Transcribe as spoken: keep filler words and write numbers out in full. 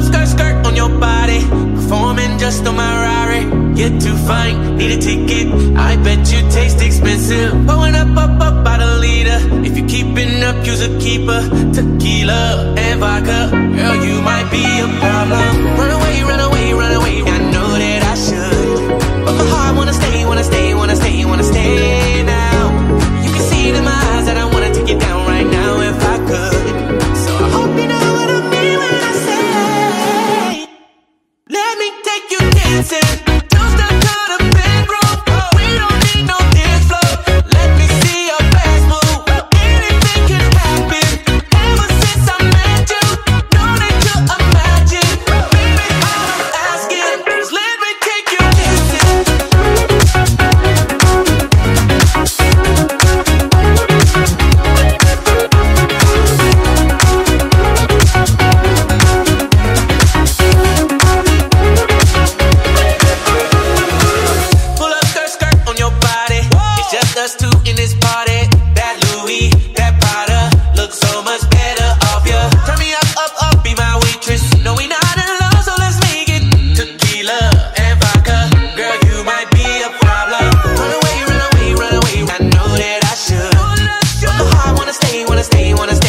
up skirt, skirt on your body, performing just on my Rari. You're too fine, need a ticket. I bet you taste expensive. Pouring up, up, up by the leader. If you're keeping up, use a keeper. Tequila and vodka, girl, you might be a problem. Run away, run away, run away. I know that I should, but my heart wanna stay, wanna stay, wanna stay, wanna stay now. You can see it in my eyes that I wanna take you down right now if I could. So I hope you know what I mean when I say, let me take you dancing. Don't stop to the bedroom. We don't need no dance floor. Let me see your fast move. Anything can happen. Ever since I met you, no need to imagine. Baby, all I'm asking is let me take you dancing. Pull up skirt, skirt on your body. It's just us two in this party. That Louis, that Prada looks so much better off ya. Turn me up, up, up, be my waitress. No, we not in love, so let's make it. Tequila and vodka, girl, you might be a problem. Run away, run away, run away. I know that I should, but my heart wanna stay, wanna stay, wanna stay.